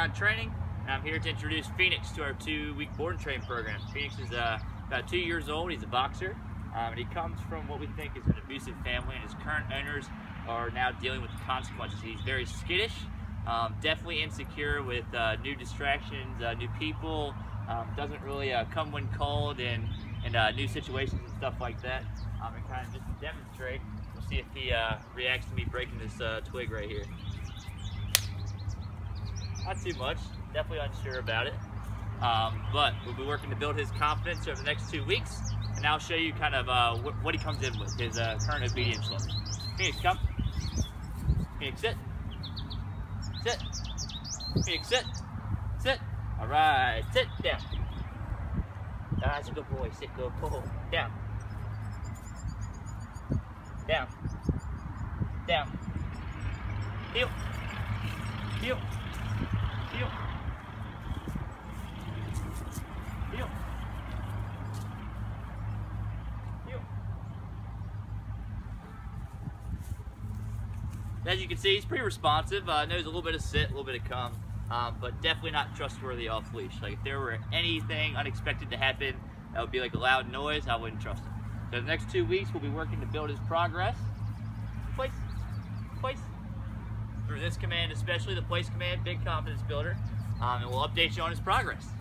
Recon Training, and I'm here to introduce Phoenix to our 2-week board and train program. Phoenix is about 2 years old. He's a boxer, and he comes from what we think is an abusive family, and his current owners are now dealing with the consequences. He's very skittish, definitely insecure with new distractions, new people, doesn't really come when called, and new situations and stuff like that. And kind of just to demonstrate, we'll see if he reacts to me breaking this twig right here. Not too much, definitely unsure about it, but we'll be working to build his confidence over the next 2 weeks, and I'll show you kind of what he comes in with, his current obedience level. Phoenix, come. Phoenix, sit. Sit. Phoenix, sit. Sit. All right, sit down. That's a good boy. Sit, good boy. Down. Down. Down. Heel. Heel. Heel. Heel. Heel. As you can see, he's pretty responsive. Knows a little bit of sit, a little bit of come, but definitely not trustworthy off leash. Like if there were anything unexpected to happen, that would be like a loud noise, I wouldn't trust him. So the next 2 weeks, we'll be working to build his progress. Place. Place. Through this command, especially the place command, big confidence builder, and we'll update you on his progress.